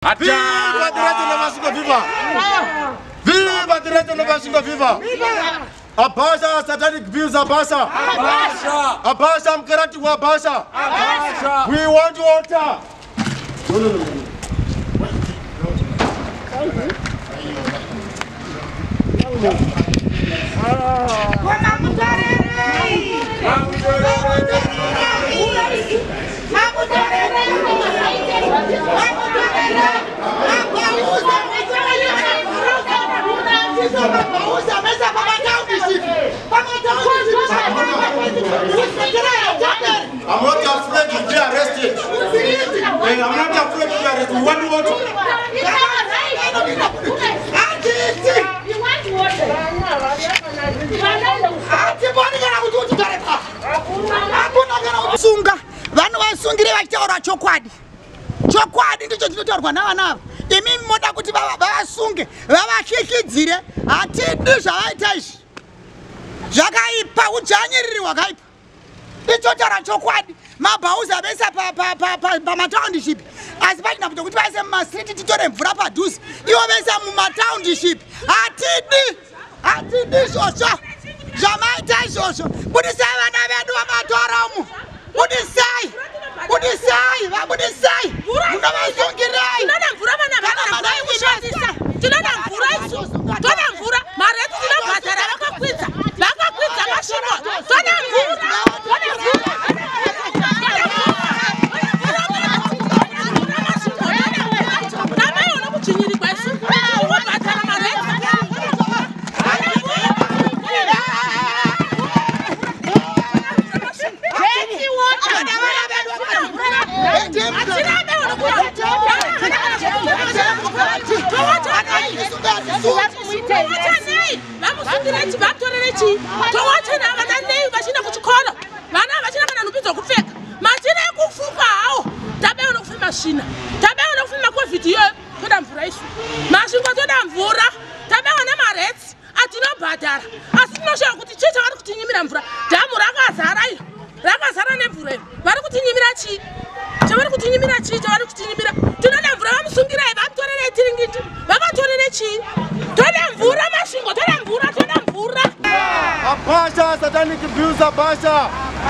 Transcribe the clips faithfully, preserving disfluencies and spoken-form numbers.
Viva direto no Masvingo, viva! Viva direto no Masvingo, viva! Abasha satanic bills, Abasha! Abasha! Abasha mkarati wa Abasha! Abasha! We want water! No, no, no. I'm not afraid to be arrested. And I'm not afraid to be arrested. We want water. You want water? Sunga, vanu vasungire vachitaura chokwadi. Chokwadi ndicho chinotaurwa navana. Imi moda kuti vavasunge, vavashikidzire, hatidi zvavaita izvi. Zvakaipa, ujanyiriri hwakaipa. Ichotaura chokwadi. Mabhauza vese pamatoundship. Asi pachina kuti vaise mumastriti titore mvura padhuze. Ivo vese mumatoundship. Hatidi. Hatidi izvozvo. Zvamaita izvozvo. Budisai vana vedu vamatoramu. Budisai. Budisai. Vabudisai. Munovasungirei. Tinoda mvura mana vana kushandisa. Tinoda mvura isu. Tinoda mvura. Maretu tinobhadhara vakakwidza. Vakakwidza masvingo. Tinoda mvura. Tinoda mvura. Abasha satanic abuse, Abasha.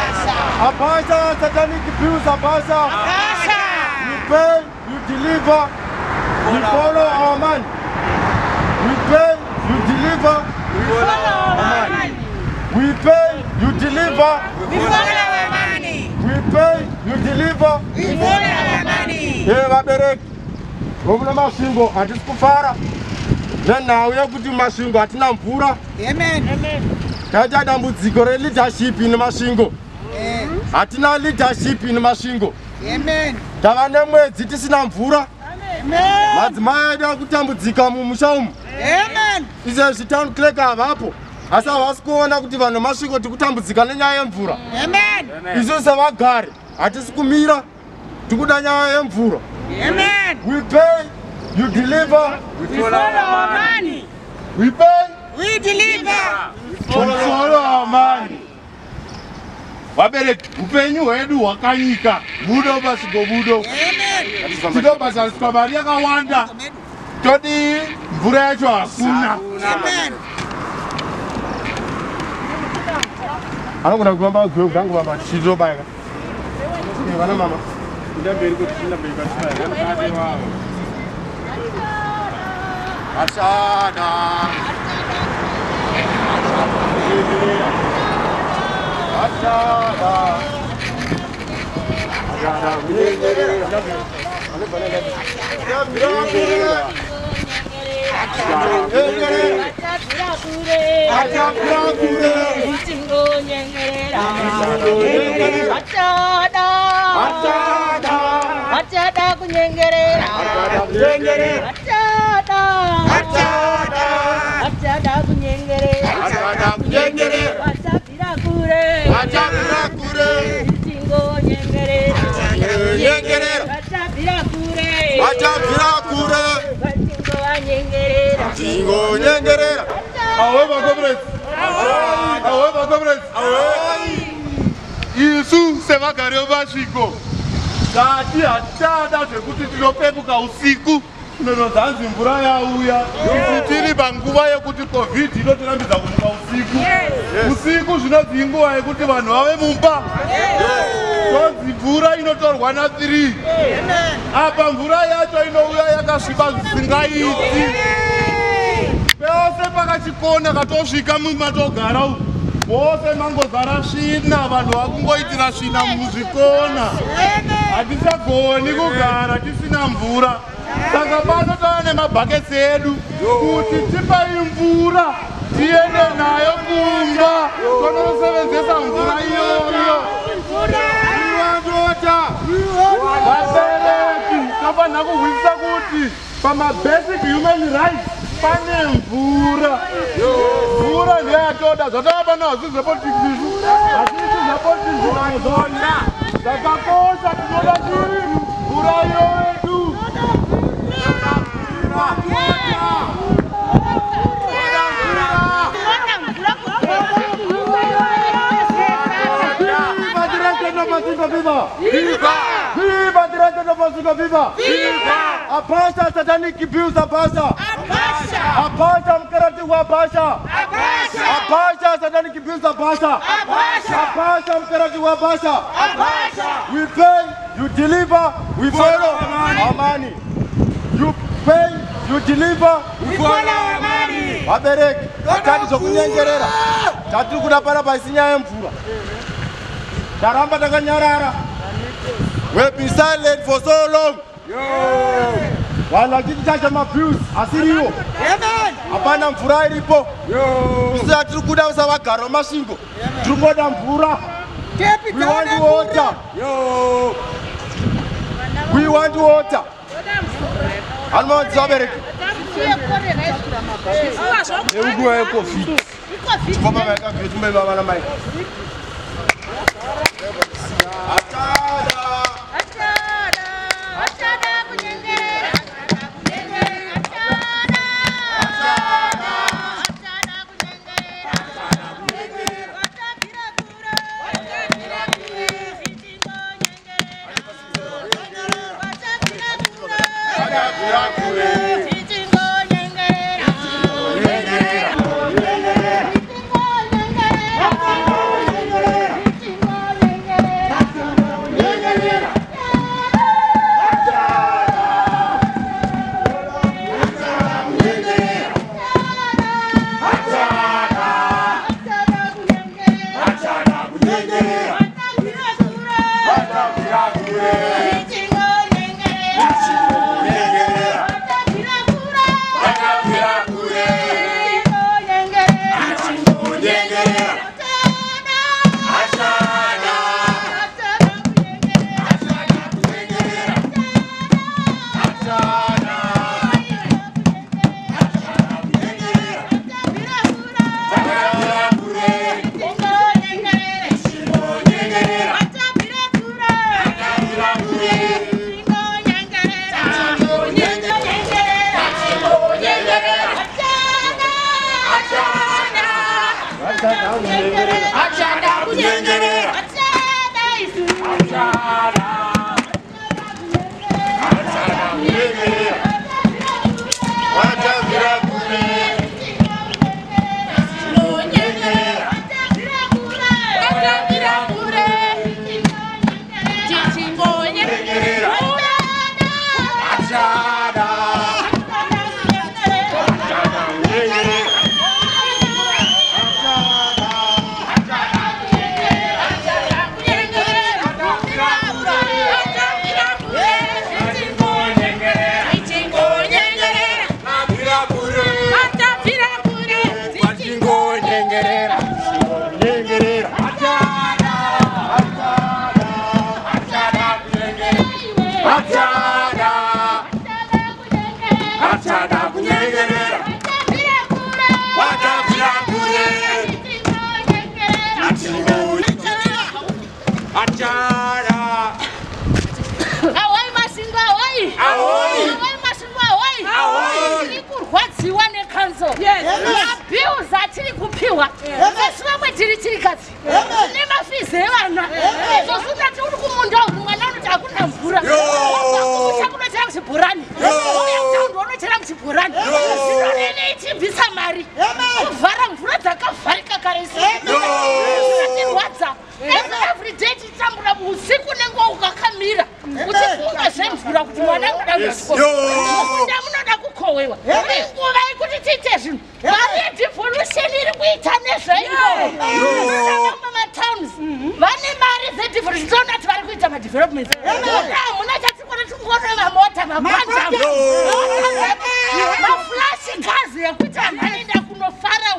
Abasha satanic abuse, Abasha. We pay, you deliver, we follow our man. We pay, you deliver, we follow our man. We pay, you deliver, we follow our money. We pay, you deliver, we follow our money. Hey, Baberek, Governor Masvingo, and this Kufara. Then now we are going to Masvingo at Nampura. Amen. Amen. Kaja dambudziko leadership in Masvingo. Hatina leadership in Masvingo. Amen. Tava nemwedzi tisina mvura. Amen. Madzimai edu akutambudzika mumusha umu. Amen. Izvezvi town clerk avapo. Asi havasi kuona kuti vanhu Masvingo tikutambudzika nenyaya yemvura. Amen. Isu sevagari hatisi kumira tikuda nyaya yemvura. Amen. We pay, you deliver, we follow our money. We pay, we deliver. Follow our money. Wabereki upenyu hwedu hwakanyika budo basi gobudo. Amen. Tido basa sikabari yakawanda. Todi mvura yacho hakuna. Amen. Anogona kuramba gwe kangu baba chizo bayaka. Vana mama. Ndamberi kuti ndamberi kasibaya. Ashada. Ashada. Ashada. Jingo nyengerera. Awe bagomrez. Awe bagomrez. Awe. Isu seva gario Masvingo. Kati hatada zvekuti tinopepuka usiku kunonozanzi mvura yauya. Tiri panguva yekuti covid inotirambidza kumuka usiku. Usiku zvinonzi inguva yekuti vanhu vave mumba. Tonzi mvura inotorwa na three. Apa mvura yacho inouya yakasviba zvisingaiti. Pese pakachikona katosvika mumatogara umu. Vose mangozara svina, vanhu vakungoitira svina muzvikona. Hatisagoni kugara tisina mvura. Saka pano tava nemabhaketsi edu kuti tipai mvura tiende nayo kumba tonosevenzesa mvura iyoyo. Vabereki tofanira kuhwisa kuti pamabasic human rights pane mvura. Mvura ndeyatoda zvatava pano hazisi zvepolitics izvi. Hazisi zvepolitics zvinazona. Zvakakosha tinoda chiri mvura yedu. Viva! Viva! Viva direito do Masvingo, viva! Viva! Abaixa satanic bills, abaixa! Abaixa! Abaixa mkerati wa abaixa! Abaixa! Abaixa satanic bills, abaixa! Abaixa! Abaixa mkerati wa abaixa! Abaixa! We pay, you deliver, we follow our money. You pay, you deliver, we follow our money. Wabereki, hatari zokunyengerera. Tatiri kuda para paisinya yemvura. Taramba takanyarara. We've been silent for so long. Yo. Wala kitacha mabuse asiriyo. Amen. Hapana mvura ilipo. Yo. Sisi tiri kuda usavagara Masvingo. Tiri kuda mvura. We want water. Yo. We want water. Alma Zabereki. Eugua é Covid. Como é que a gente vai lá na mãe? Never wana mvura. Uchakunochera kuchiborani. Unochera kuchiborani. Zvinonene ichibvisa mari. Kuvhara mvura dzakavharika kare zvinorwadza. Every day tichitambura usiku nenguva ukakamira. Uchifunga zvemvura kuti mwana unoda kuchikoro. Munda munoda kukohwewa. Nguva yekuti tiite zvinhu. Mari yedevolution iri kuita nezvaino. Mumatowns vane mari zedevolution. Tinoona kuti vari kuita madevelopments. Hamuna chatikona tikuona mamota mapanja. Maflash gazi yekuti vanhu vanoenda kunofara.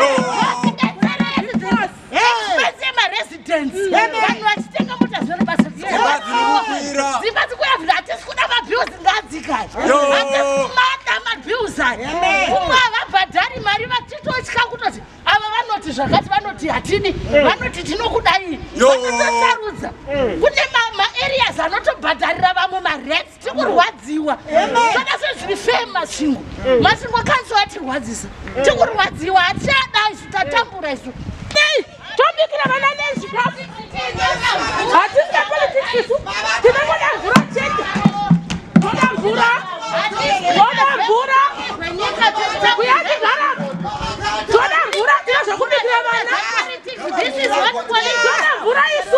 Residents. Vanhu vachitenga mota zvino basa dzimba dzikuya hatisi kuda mabills ngadzikaye. Hatisi kumada mabills aya. Kumwe havabhadhari mari vachitotya kutoti ava vanoti zvakati vanoti hatini vanoti tinokudai vanotosarudza. Kune maareas anotobhadharira vamwe marents tikurwadziwa. Kana sezviri fame Masvingo. Masvingo Council atirwadzisa. Tikurwadziwa hatichadai titatambura isu. Tombikira vana nezvikafu. Hatina politics isu. Tinoona mvura chete. Toda mvura. Toda mvura. Kuyachigara. Toda mvura tinozvokubikira vana. This is what politics. Toda mvura isu.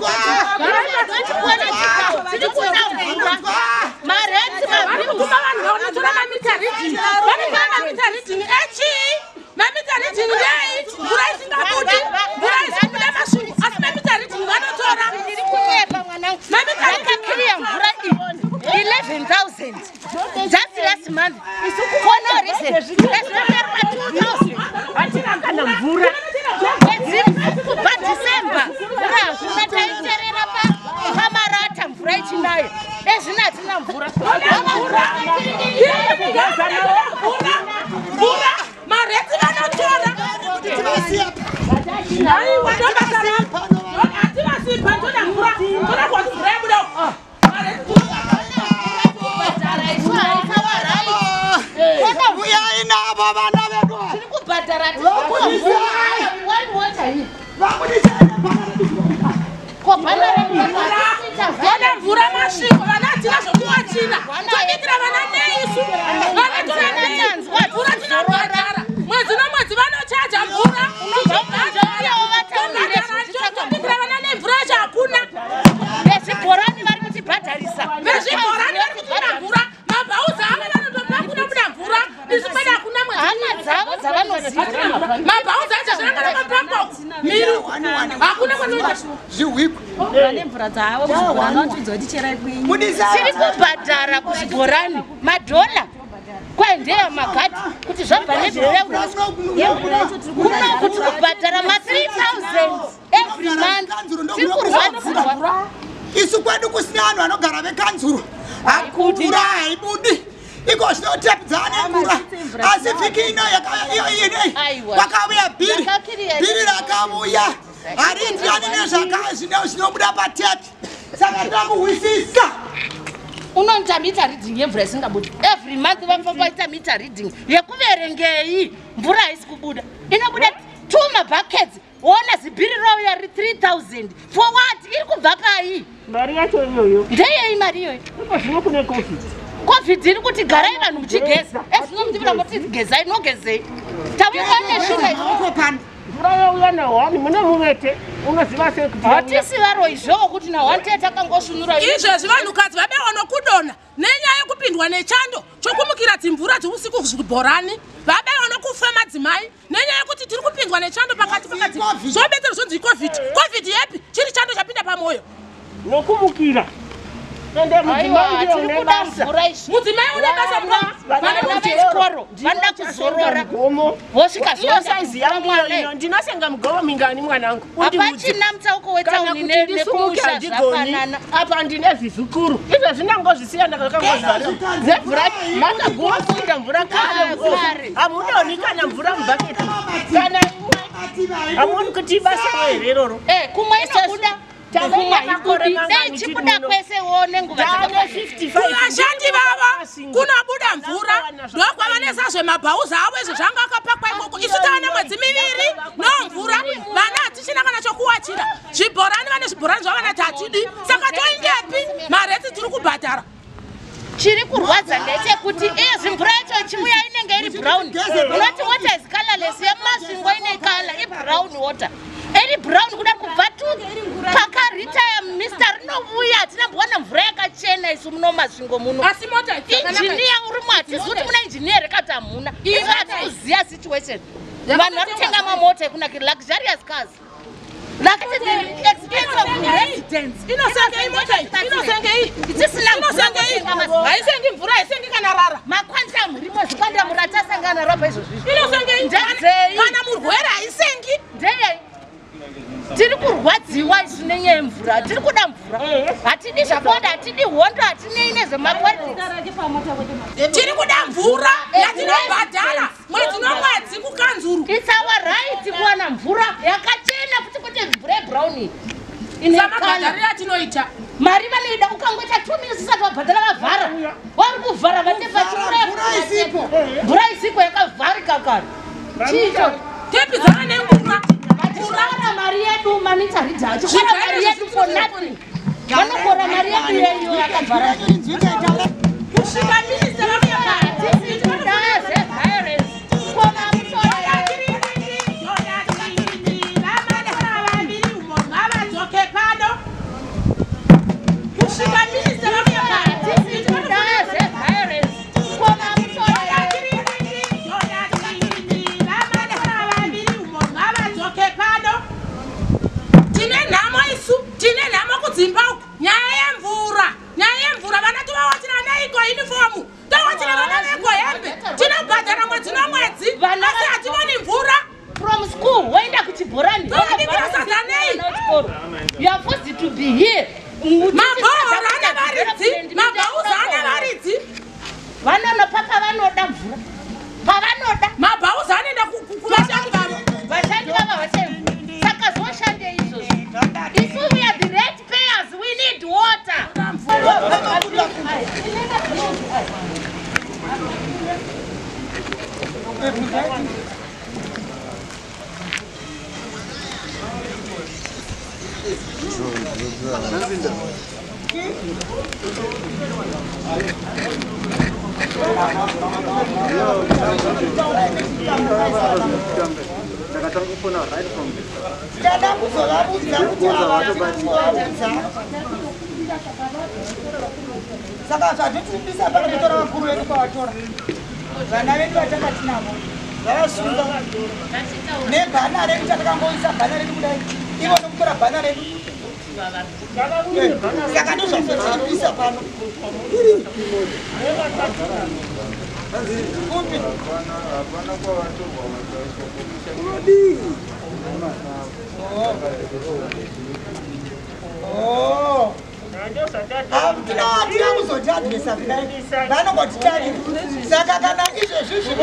Tiri kuda mvura. Marenti mabhimu. Kuma vanhu vanotora mamita reading. Vanotора mamita reading. Echi. Mamita reading ndei. Mvura isingabudi. Mvura isikubuda Masvingo. Asi mamita reading vanotora. Ndiri kunyepa mwanangu. Mamita reading clear mvura iyi. eleven thousand. Just last month. For no reason. Let's remember two thousand. Hatina kana mvura. Kubva December. Mvura kunataiterera pa pamarata mvura ichinayo. Ezvina hatina mvura. Mvura. Mvura. Mareti vanotora. Tivasiya. Hai watomba sana. Ativasipa toda mvura. Toda kwa mvura budo. Mareti. Uya ina baba na vedo. Tiri kubhadhara. Why water hii? Vana mvura Masvingo vana hatina zvokuwachira. Tobikira vana neisu. Vana tora netanzwa. Mvura tinobhadhara. Mwedzi nomwedzi vanochaja mvura. Tobikira vana nemvura yacho hakuna. Vezvibhorani vari kutibhadharisa. Vezvibhorani vari kutora mvura. Mabhauza ava vanotopa kunobuda mvura. Isu kweda hakuna mwedzi. Hana dzavo dzavanoziva. Mabhauza acho zvinangana mapambox. Miru. Hakuna kwanoita. Zviwiko. Vane mvura dzavo vanotudza kuti cherai kwenyu. Tiri kubhadhara kuzvibhorani madhola kwaendeya magadhi kuti zvabva nebhureukuno kuti kubhadhara ma three thousand every month. Tiri kurwadziwa. Isu kwedu kusina vanhu vanogara vekanzuro. Hakudira haibudi. Iko zvinotepdzana mvura. Asi vhiki ino kwakauya bhiri. Bhiri rakauya. Harindirani nezvaka zvinobuda patepi. Saka ndakuhwisisa. Unoita meter reading yemvura isingabudi. Every month vafamba vaita meter reading yekuverengei mvura haisi kubuda. Inobuda two mabuckets. Wona zibhiri rauya ri three thousand. For what? Iri kubva pai? Mari yacho iyoyo. Ndeyei mari iyoyo? Iko zvino kune COVID. COVID iri kuti garai vanhu muchigeza. Ezvino muchibira moti gezai inogezei. Tamuka neshuka izvo pani. Mvura yauya nahwani mune muvete. Unoziva sei kuti hatisi varo izvowo kuti nahwani tete akangosvinura. Izvezvi vanhukadzi vabewa nokudonha nenyaya yekupindwa nechando chokumukira dzimvura dzeusiku kuzvibhorani. Vabewa nokufa madzimai nenyaya yekuti tiri kupindwa nechando pakati pakati. Zvobetera zvonzi COVID. COVID yepi? Chiri chando chapinda pamoyo. Nokumukira. Ende mudzimai ndiyo une basa. Mudzimai une basa vana vechikoro vanoda kuzorora. Vosvika zvosaiziva mwana ino ndinosenga mugomo mingani mwanangu. Hapachina mutsauko wetauni nekusha zvafanana. Apa ndine zvizukuru. Izvo zvinangozvisiya ndakangozvara. Nemvura makagofunda mvura kare. Hamunoni kana mvura mubhaketi. Kana hamuoni kuti basa iro iroro. Eh, kumwe inobuda chibuda kwese one nguva vashandi vava kunobuda mvura ndokwava zvemabhauzi avo izvo zvanga akapakwa ikoko isu tavane mwedzi miviri nomvura vana hatichina kana chokuwachira zvibhorani vane zvibhorani zvavanati hatidi saka toindepi maretsi tiri kubhadhara chiri kurwadza ndechekuti izvi mvura yacho chimuya inenge iri brown unoti water is colorless yemasvingo ine kala ibrown water iri brown kuda kubva tu pakaritaya mister rinovuya hatinambowana mvura yakachena isu muno masvingo muno injiniya urimo hatizi kuti muna injiniya rekati hamuna izvo hatikuziya situation vanhu vari kutenga mamota ekunakira luxurious cars lakati the expense of residents inosengei mota inosengei haisengi mvura haisengi kana rara makwanisa murimo zvikwanda muratasangana rapa izvozvi inosengei kana murwere haisengi ndeyei tiri kurwadziwa isu nenyaya yemvura tiri kuda mvura hatidi zvakawanda hatidi hondo hatinei nezvemapolisi tiri kuda mvura yatinobhadhara mwedzi nomwedzi kukanzuru it's our right kuwana mvura yakachena kuti kwete mvura yebrown samabhadhariro atinoita mari vanoida ukangoita two minutes isati wabhadhara vavhara vari kuvhara mvura isipo yakavharika kare chicho tepi dzava nemvura Kora mari yedu manitaridza achikora mari yedu for nothing vanokora mari yedu yeyo yakabvara kusvika minista from school waenda kuchibhorani you are forced to be here mabhauza ane varidzi vanonopaka vanoda mvura pavanoda mabhauza anoenda kuvashandi vavo vashandi vava vachemu saka zoshande izvozvi isu we are the rate payers we need water saka zvatimbisa panotora vakuru vedu kwavatora vana vedu vatakatinavo vavasunga nebhana redu tatakamboisa bhana redu kudai ivo nokutora bhana redu saka ndozvazvatimbisa pano Oh. Hatina kuzotadisa vanongotitari saka kana izvezvi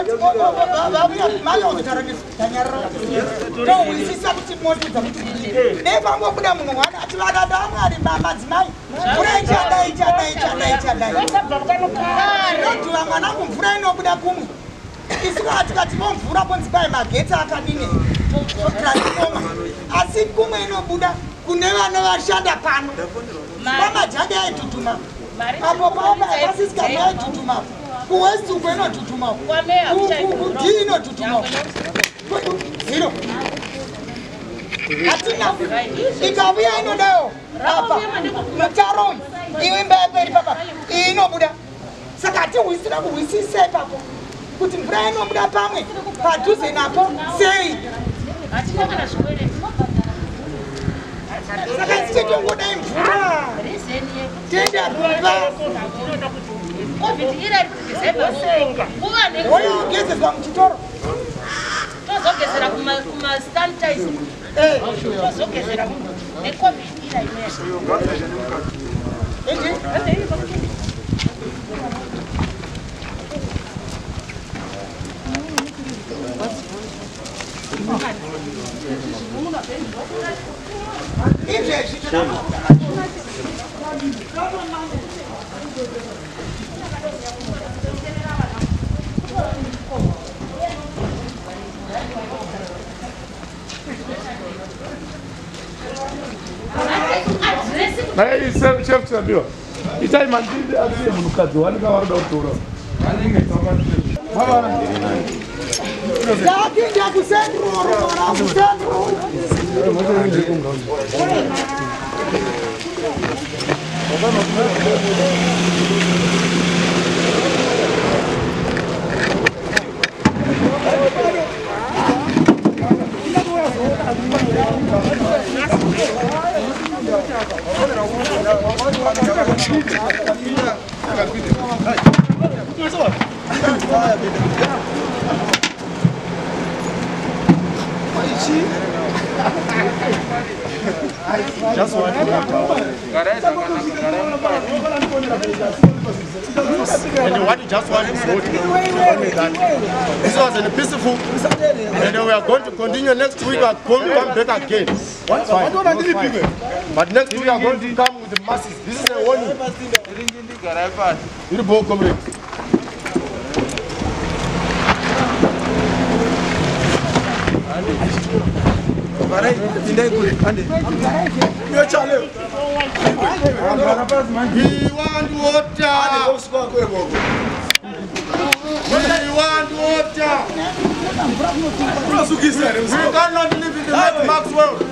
vauyamayozotaranisanyarara tohwisisa kuti motidza kuti nepangobuda munhu wana ati vadada amwari madzimai mvura ichadai chadai chadai chadai inodhuva mwanangu mvura inobuda kumwe isika tikativo mvura ponzi kwai magetsi akadini transfoma asi kumwe inobuda kune vana vashanda pano vamajagi aidhudhuma apo paapasisika aidhudhuma kuwesiuko inodhudhuma kudii inodhudhuma ziro hatina ikavuya inodayo apa mutaro iwe mbeperi papa iyi inobuda saka hatihwisira kuhwisisa ipapo kuti mvura inobuda pamwe padhuze napo sei saka tichitongodai mvura tenda rumba oyogezezwa muchitoro tozogezera kumasanitize tozogezera necovid ira imesha izvezvi Hey, chef, chef, chef, itai mandinde asiye munukadzi wanika warida kutora anenge tawakati Yaki ndakusendro rora kusendro just one and what you just want is voting. This was a peaceful and we are going to continue next week. We are going to come back again. That's fine. But next week we are going to come with the masses. This is a warning. You both come. We want water. We want water. We cannot live in the Mad Max world.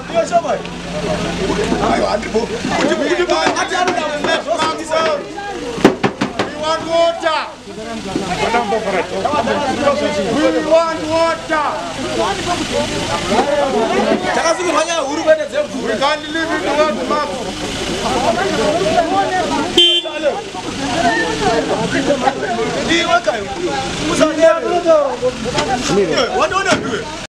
We want water. We want water. We can't live in the Mad Max. What do you do?